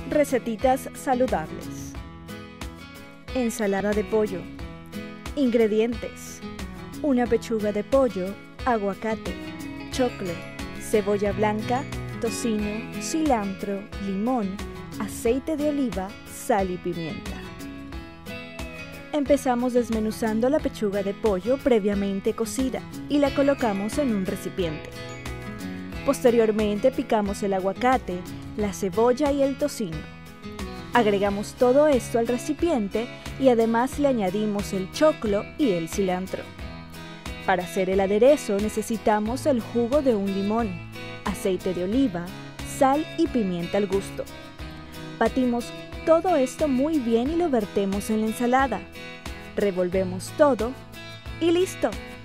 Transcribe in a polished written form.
Recetitas saludables. Ensalada de pollo. Ingredientes: una pechuga de pollo, aguacate, choclo, cebolla blanca, tocino, cilantro, limón, aceite de oliva, sal y pimienta. Empezamos desmenuzando la pechuga de pollo previamente cocida y la colocamos en un recipiente. Posteriormente picamos el aguacate, la cebolla y el tocino. Agregamos todo esto al recipiente y además le añadimos el choclo y el cilantro. Para hacer el aderezo necesitamos el jugo de un limón, aceite de oliva, sal y pimienta al gusto. Batimos todo esto muy bien y lo vertemos en la ensalada. Revolvemos todo y ¡listo!